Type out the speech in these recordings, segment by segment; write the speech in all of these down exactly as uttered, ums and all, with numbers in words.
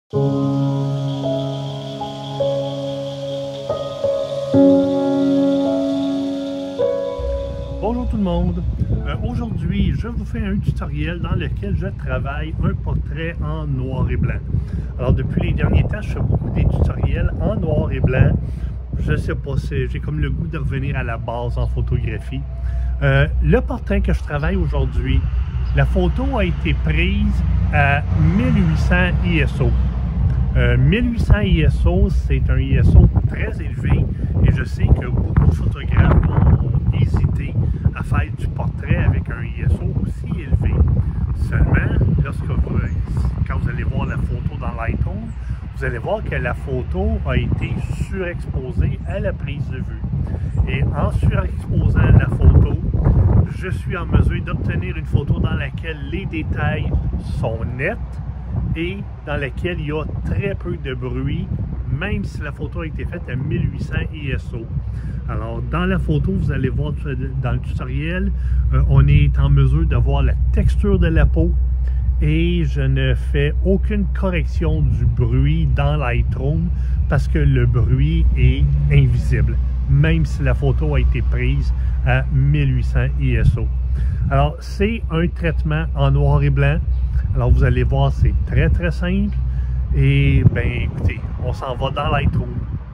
Bonjour tout le monde, euh, aujourd'hui je vous fais un tutoriel dans lequel je travaille un portrait en noir et blanc. Alors depuis les derniers temps je fais beaucoup des tutoriels en noir et blanc. Je sais pas, j'ai comme le goût de revenir à la base en photographie. Euh, le portrait que je travaille aujourd'hui, la photo a été prise à mille huit cents I S O. Euh, mille huit cents I S O, c'est un I S O très élevé et je sais que beaucoup de photographes ont hésité à faire du portrait avec un I S O aussi élevé. Seulement, lorsque vous, quand vous allez voir la photo dans Lightroom, vous allez voir que la photo a été surexposée à la prise de vue. Et en surexposant la photo, je suis en mesure d'obtenir une photo dans laquelle les détails sont nets et dans laquelle il y a très peu de bruit, même si la photo a été faite à mille huit cents I S O. Alors, dans la photo, vous allez voir dans le tutoriel, euh, on est en mesure de voir la texture de la peau et je ne fais aucune correction du bruit dans Lightroom parce que le bruit est invisible, même si la photo a été prise à mille huit cents I S O. Alors, c'est un traitement en noir et blanc. Alors, vous allez voir, c'est très, très simple. Et, ben, écoutez, on s'en va dans Lightroom.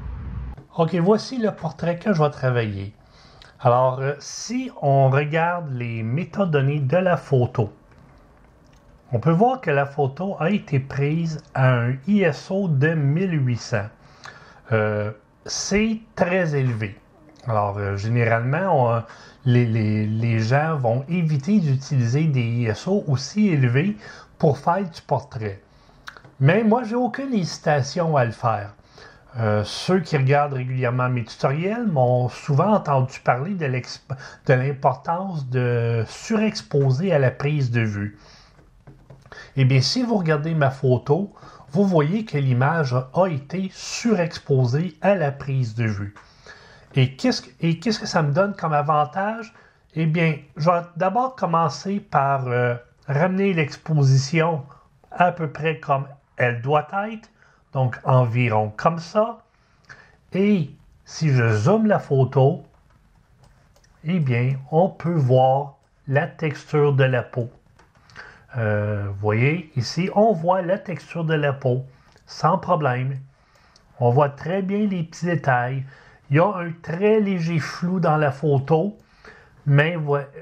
OK, voici le portrait que je vais travailler. Alors, euh, si on regarde les métadonnées de la photo, on peut voir que la photo a été prise à un I S O de mille huit cents. Euh, c'est très élevé. Alors, euh, généralement, on, les, les, les gens vont éviter d'utiliser des I S O aussi élevés pour faire du portrait. Mais moi, j'ai aucune hésitation à le faire. Euh, ceux qui regardent régulièrement mes tutoriels m'ont souvent entendu parler de l'importance de surexposer à la prise de vue. Eh bien, si vous regardez ma photo, vous voyez que l'image a été surexposée à la prise de vue. Et qu'est-ce et qu'est-ce que ça me donne comme avantage? Eh bien, je vais d'abord commencer par euh, ramener l'exposition à peu près comme elle doit être, donc environ comme ça. Et si je zoome la photo, eh bien, on peut voir la texture de la peau. Euh, vous voyez, ici, on voit la texture de la peau sans problème. On voit très bien les petits détails. Il y a un très léger flou dans la photo, mais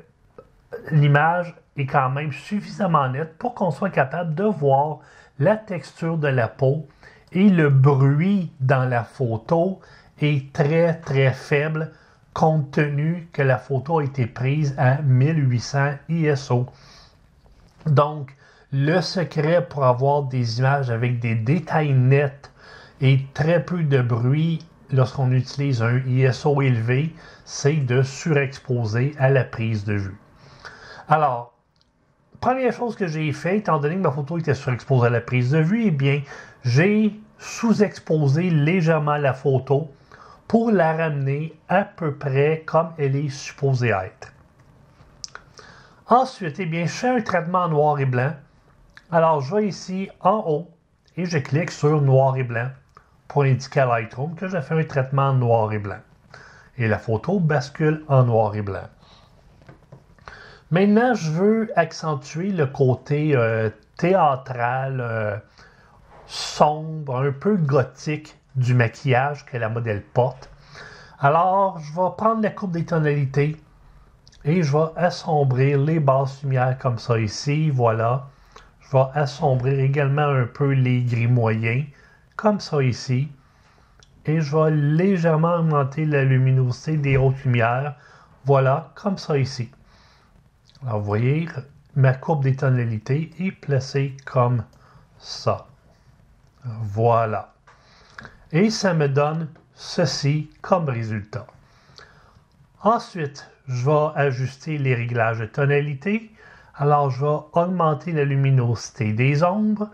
l'image est quand même suffisamment nette pour qu'on soit capable de voir la texture de la peau et le bruit dans la photo est très très faible compte tenu que la photo a été prise à mille huit cents I S O. Donc, le secret pour avoir des images avec des détails nets et très peu de bruit lorsqu'on utilise un I S O élevé, c'est de surexposer à la prise de vue. Alors, première chose que j'ai fait, étant donné que ma photo était surexposée à la prise de vue, eh bien, j'ai sous-exposé légèrement la photo pour la ramener à peu près comme elle est supposée être. Ensuite, eh bien, je fais un traitement en noir et blanc. Alors, je vais ici en haut et je clique sur noir et blanc pour indiquer à Lightroom que j'ai fait un traitement en noir et blanc. Et la photo bascule en noir et blanc. Maintenant, je veux accentuer le côté euh, théâtral, euh, sombre, un peu gothique du maquillage que la modèle porte. Alors, je vais prendre la courbe des tonalités et je vais assombrir les basses lumières comme ça ici, voilà. Je vais assombrir également un peu les gris moyens, comme ça ici. Et je vais légèrement augmenter la luminosité des hautes lumières, voilà, comme ça ici. Alors, vous voyez, ma courbe des tonalités est placée comme ça. Voilà. Et ça me donne ceci comme résultat. Ensuite, je vais ajuster les réglages de tonalité. Alors, je vais augmenter la luminosité des ombres.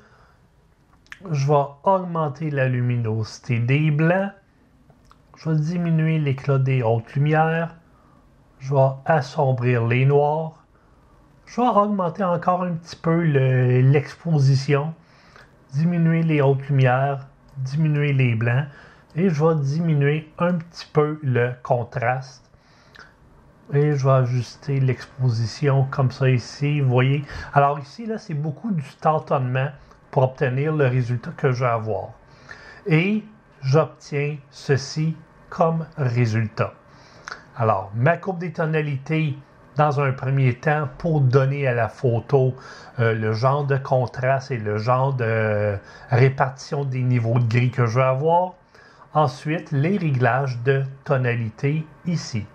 Je vais augmenter la luminosité des blancs. Je vais diminuer l'éclat des hautes lumières. Je vais assombrir les noirs. Je vais augmenter encore un petit peu l'exposition. diminuer les hautes lumières, diminuer les blancs et je vais diminuer un petit peu le contraste. Et je vais ajuster l'exposition comme ça ici, vous voyez. Alors ici, là, c'est beaucoup du tâtonnement pour obtenir le résultat que je veux avoir. Et j'obtiens ceci comme résultat. Alors, ma courbe des tonalités, dans un premier temps, pour donner à la photo euh, le genre de contraste et le genre de répartition des niveaux de gris que je veux avoir. Ensuite, les réglages de tonalité ici.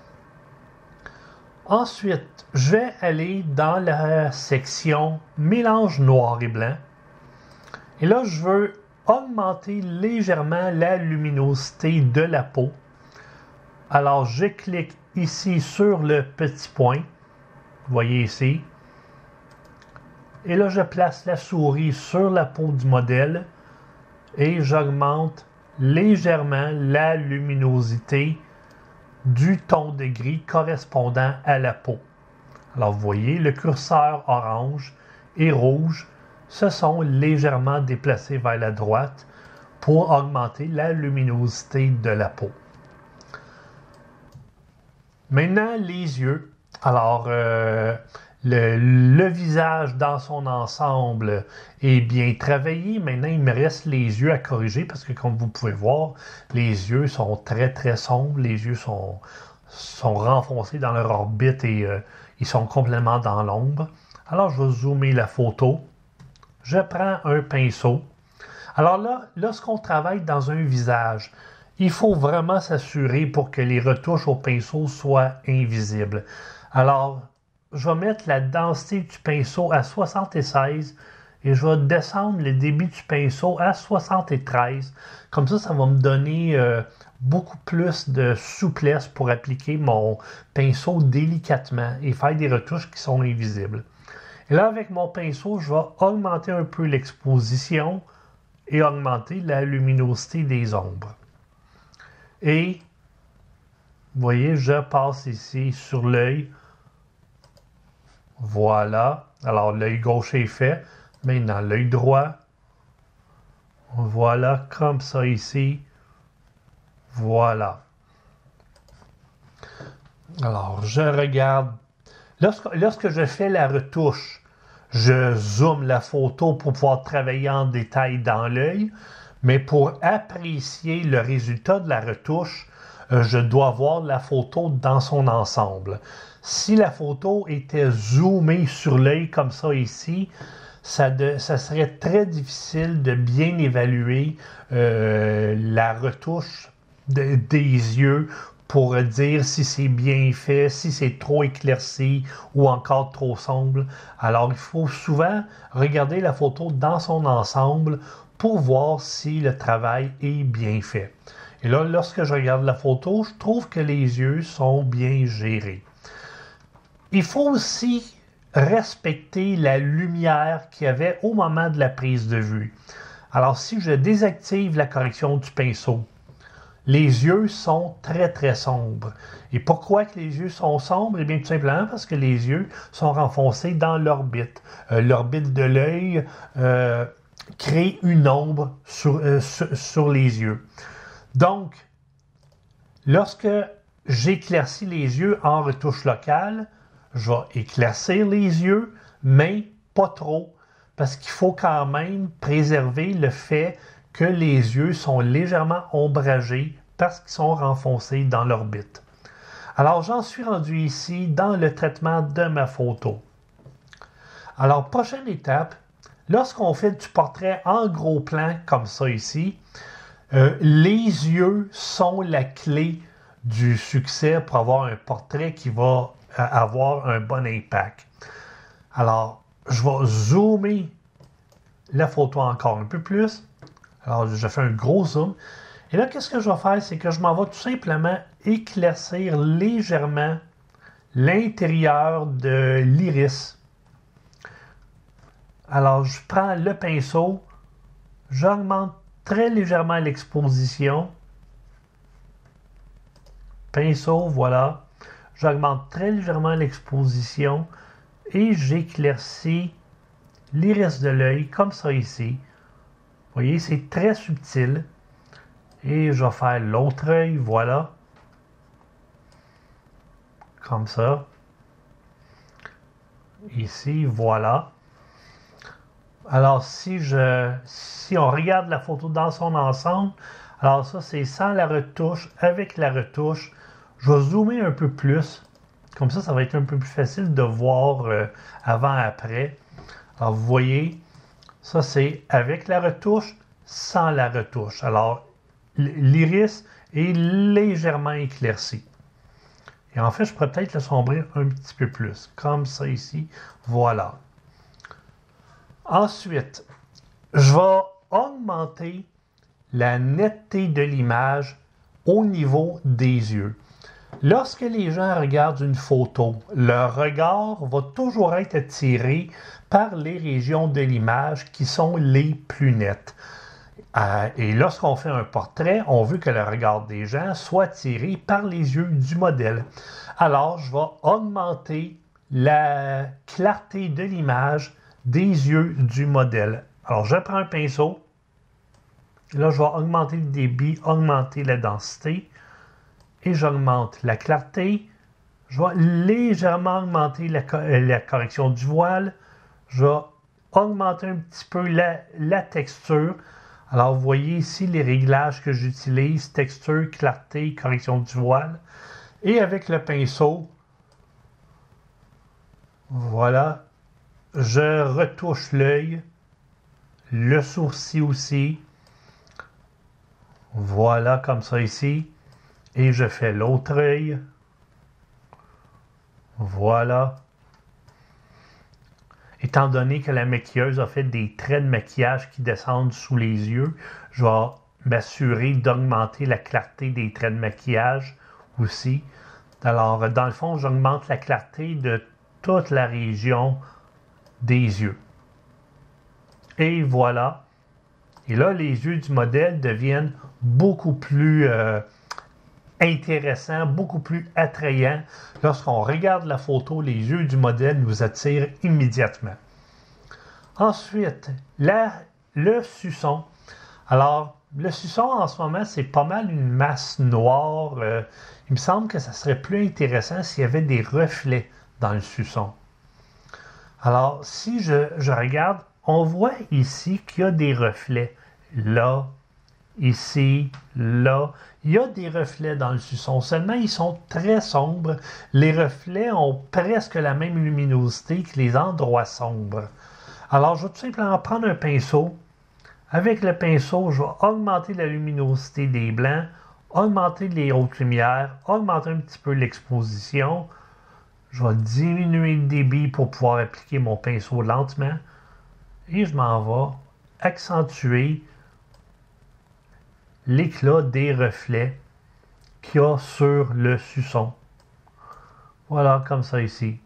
Ensuite, je vais aller dans la section mélange noir et blanc. Et là, je veux augmenter légèrement la luminosité de la peau. Alors, je clique ici sur le petit point. Vous voyez ici. Et là, je place la souris sur la peau du modèle et j'augmente légèrement la luminosité du ton de gris correspondant à la peau. Alors vous voyez, le curseur orange et rouge se sont légèrement déplacés vers la droite pour augmenter la luminosité de la peau. Maintenant, les yeux. Alors, euh, le, le visage dans son ensemble est bien travaillé. Maintenant, il me reste les yeux à corriger parce que, comme vous pouvez voir, les yeux sont très, très sombres. Les yeux sont, sont renfoncés dans leur orbite et euh, ils sont complètement dans l'ombre. Alors, je vais zoomer la photo. Je prends un pinceau. Alors là, lorsqu'on travaille dans un visage, il faut vraiment s'assurer pour que les retouches au pinceau soient invisibles. Alors, je vais mettre la densité du pinceau à soixante-seize et je vais descendre le débit du pinceau à soixante-treize. Comme ça, ça va me donner euh, beaucoup plus de souplesse pour appliquer mon pinceau délicatement et faire des retouches qui sont invisibles. Et là, avec mon pinceau, je vais augmenter un peu l'exposition et augmenter la luminosité des ombres. Et, vous voyez, je passe ici sur l'œil. Voilà. Alors, l'œil gauche est fait. Maintenant, l'œil droit. Voilà, comme ça ici. Voilà. Alors, je regarde. Lorsque, lorsque je fais la retouche, je zoome la photo pour pouvoir travailler en détail dans l'œil. Mais pour apprécier le résultat de la retouche, euh, je dois voir la photo dans son ensemble. Si la photo était zoomée sur l'œil comme ça ici, ça, de, ça serait très difficile de bien évaluer euh, la retouche de, des yeux pour dire si c'est bien fait, si c'est trop éclairci ou encore trop sombre. Alors, il faut souvent regarder la photo dans son ensemble pour voir si le travail est bien fait. Et là, lorsque je regarde la photo, je trouve que les yeux sont bien gérés. Il faut aussi respecter la lumière qu'il y avait au moment de la prise de vue. Alors, si je désactive la correction du pinceau, les yeux sont très, très sombres. Et pourquoi que les yeux sont sombres? Eh bien, tout simplement parce que les yeux sont renfoncés dans l'orbite. Euh, l'orbite de l'œil euh, crée une ombre sur, euh, sur, sur les yeux. Donc, lorsque j'éclaircis les yeux en retouche locale, je vais éclaircir les yeux, mais pas trop, parce qu'il faut quand même préserver le fait que les yeux sont légèrement ombragés parce qu'ils sont renfoncés dans l'orbite. Alors, j'en suis rendu ici dans le traitement de ma photo. Alors, prochaine étape, lorsqu'on fait du portrait en gros plan, comme ça ici, euh, les yeux sont la clé du succès pour avoir un portrait qui va euh, avoir un bon impact. Alors, je vais zoomer la photo encore un peu plus. Alors, je fais un gros zoom. Et là, qu'est-ce que je vais faire? C'est que je m'en vais tout simplement éclaircir légèrement l'intérieur de l'iris. Alors, je prends le pinceau, j'augmente très légèrement l'exposition. Pinceau, voilà. J'augmente très légèrement l'exposition et j'éclaircis l'iris de l'œil, comme ça ici. voyez, c'est très subtil. Et je vais faire l'autre œil, voilà. Comme ça. Ici, voilà. Alors, si je, si on regarde la photo dans son ensemble, alors ça, c'est sans la retouche, avec la retouche. Je vais zoomer un peu plus. Comme ça, ça va être un peu plus facile de voir euh, avant-après. Alors, vous voyez, ça, c'est avec la retouche, sans la retouche. Alors, l'iris est légèrement éclairci. Et en fait, je pourrais peut-être le sombrir un petit peu plus. Comme ça ici. Voilà. Ensuite, je vais augmenter la netteté de l'image au niveau des yeux. Lorsque les gens regardent une photo, leur regard va toujours être attiré par les régions de l'image qui sont les plus nettes. Euh, et lorsqu'on fait un portrait, on veut que le regard des gens soit attiré par les yeux du modèle. Alors, je vais augmenter la clarté de l'image des yeux du modèle. Alors, je prends un pinceau. Là, je vais augmenter le débit, augmenter la densité. Et j'augmente la clarté. Je vais légèrement augmenter la, la correction du voile. Je vais augmenter un petit peu la, la texture. Alors, vous voyez ici les réglages que j'utilise, texture, clarté, correction du voile. Et avec le pinceau, voilà, je retouche l'œil, le sourcil aussi. Voilà, comme ça ici. Et je fais l'autre œil. Voilà. Étant donné que la maquilleuse a fait des traits de maquillage qui descendent sous les yeux, je vais m'assurer d'augmenter la clarté des traits de maquillage aussi. Alors, dans le fond, j'augmente la clarté de toute la région des yeux. Et voilà. Et là, les yeux du modèle deviennent beaucoup plus euh, intéressants, beaucoup plus attrayants. Lorsqu'on regarde la photo, les yeux du modèle nous attirent immédiatement. Ensuite, la, le suçon. Alors, le suçon, en ce moment, c'est pas mal une masse noire. Euh, il me semble que ça serait plus intéressant s'il y avait des reflets dans le suçon. Alors, si je, je regarde, on voit ici qu'il y a des reflets. Là, ici, là. Il y a des reflets dans le suçon. Seulement, ils sont très sombres. Les reflets ont presque la même luminosité que les endroits sombres. Alors, je vais tout simplement prendre un pinceau. Avec le pinceau, je vais augmenter la luminosité des blancs, augmenter les hautes lumières, augmenter un petit peu l'exposition. Je vais diminuer le débit pour pouvoir appliquer mon pinceau lentement. Et je m'en vais accentuer l'éclat des reflets qu'il y a sur le suçon. Voilà, comme ça ici.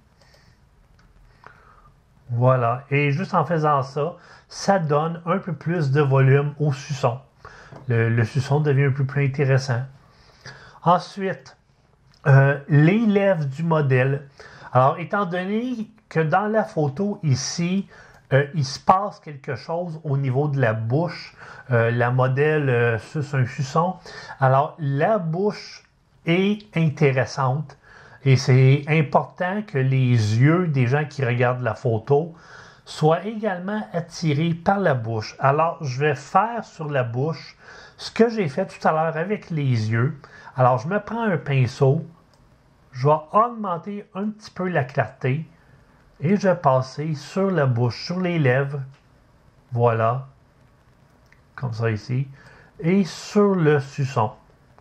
Voilà. Et juste en faisant ça, ça donne un peu plus de volume au suçon. Le, le suçon devient un peu plus intéressant. Ensuite, euh, les lèvres du modèle. Alors, étant donné que dans la photo ici, euh, il se passe quelque chose au niveau de la bouche, euh, la modèle euh, suce un suçon. Alors, la bouche est intéressante. Et c'est important que les yeux des gens qui regardent la photo soient également attirés par la bouche. Alors, je vais faire sur la bouche ce que j'ai fait tout à l'heure avec les yeux. Alors, je me prends un pinceau, je vais augmenter un petit peu la clarté et je vais passer sur la bouche, sur les lèvres. Voilà, comme ça ici. Et sur le suçon.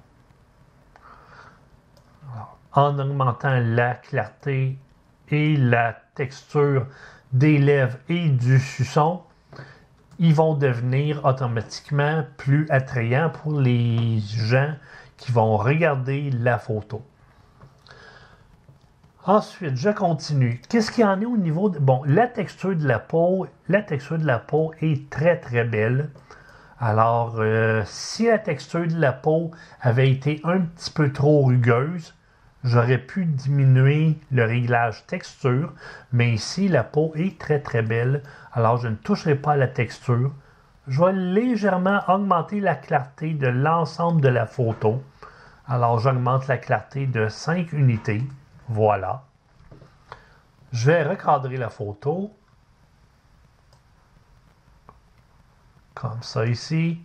En augmentant la clarté et la texture des lèvres et du suçon, ils vont devenir automatiquement plus attrayants pour les gens qui vont regarder la photo. Ensuite, je continue. Qu'est-ce qu'il y en est au niveau de... Bon, la texture de la peau, la texture de la peau est très très belle. Alors, euh, si la texture de la peau avait été un petit peu trop rugueuse, j'aurais pu diminuer le réglage texture, mais ici, la peau est très très belle. Alors, je ne toucherai pas à la texture. je vais légèrement augmenter la clarté de l'ensemble de la photo. Alors, j'augmente la clarté de cinq unités. Voilà. Je vais recadrer la photo. Comme ça ici.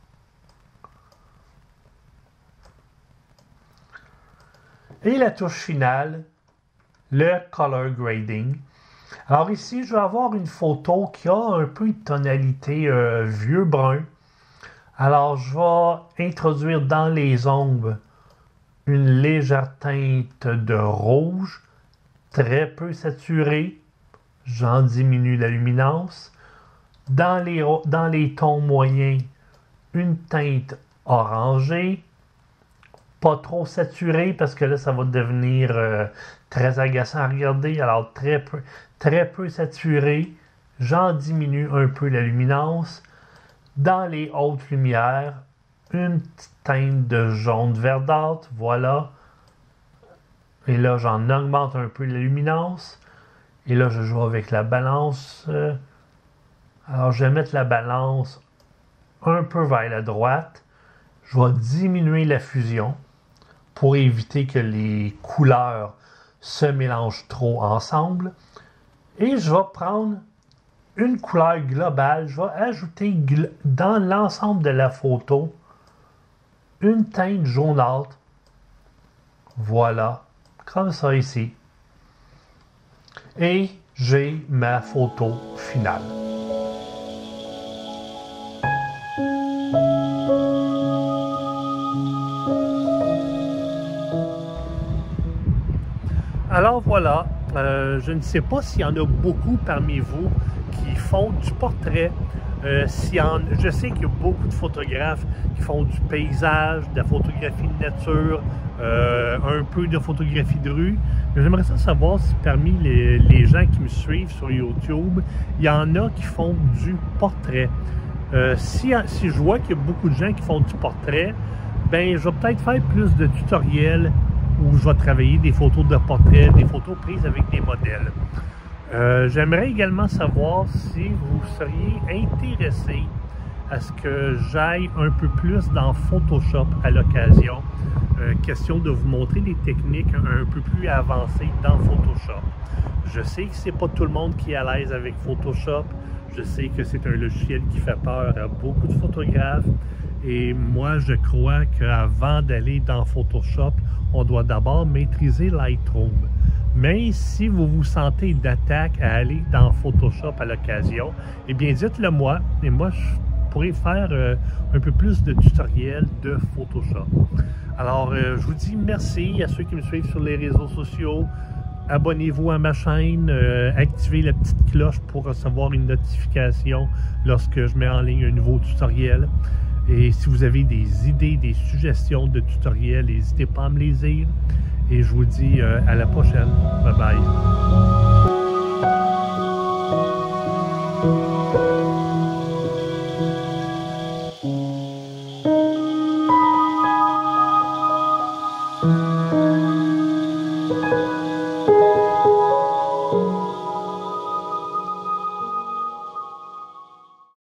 Et la touche finale, le color grading. Alors ici, je vais avoir une photo qui a un peu de tonalité euh, vieux brun. Alors, je vais introduire dans les ombres une légère teinte de rouge, très peu saturée. J'en diminue la luminance. Dans les, dans les tons moyens, une teinte orangée. Pas trop saturée parce que là, ça va devenir euh, très agaçant à regarder. Alors, très peu, très peu saturé. J'en diminue un peu la luminance. Dans les hautes lumières, une petite teinte de jaune verdâtre. Voilà. Et là, j'en augmente un peu la luminance. Et là, je joue avec la balance. Alors, je vais mettre la balance un peu vers la droite. Je vais diminuer la fusion pour éviter que les couleurs se mélangent trop ensemble. Et je vais prendre une couleur globale. Je vais ajouter dans l'ensemble de la photo une teinte jaunâtre. Voilà, comme ça ici. Et j'ai ma photo finale. Alors voilà, euh, je ne sais pas s'il y en a beaucoup parmi vous qui font du portrait. Euh, si en, je sais qu'il y a beaucoup de photographes qui font du paysage, de la photographie de nature, euh, un peu de photographie de rue. Mais j'aimerais ça savoir si parmi les, les gens qui me suivent sur YouTube, il y en a qui font du portrait. Euh, si, si je vois qu'il y a beaucoup de gens qui font du portrait, ben je vais peut-être faire plus de tutoriels où je vais travailler des photos de portrait, des photos prises avec des modèles. Euh, J'aimerais également savoir si vous seriez intéressé à ce que j'aille un peu plus dans Photoshop à l'occasion. Euh, question de vous montrer des techniques un peu plus avancées dans Photoshop. Je sais que c'est pas tout le monde qui est à l'aise avec Photoshop. Je sais que c'est un logiciel qui fait peur à beaucoup de photographes. Et moi, je crois qu'avant d'aller dans Photoshop, on doit d'abord maîtriser Lightroom. Mais si vous vous sentez d'attaque à aller dans Photoshop à l'occasion, eh bien, dites-le moi. Et moi, je pourrais faire euh, un peu plus de tutoriels de Photoshop. Alors, euh, je vous dis merci à ceux qui me suivent sur les réseaux sociaux. Abonnez-vous à ma chaîne, euh, activez la petite cloche pour recevoir une notification lorsque je mets en ligne un nouveau tutoriel. Et si vous avez des idées, des suggestions de tutoriels, n'hésitez pas à me les dire. Et je vous dis euh, à la prochaine. Bye bye.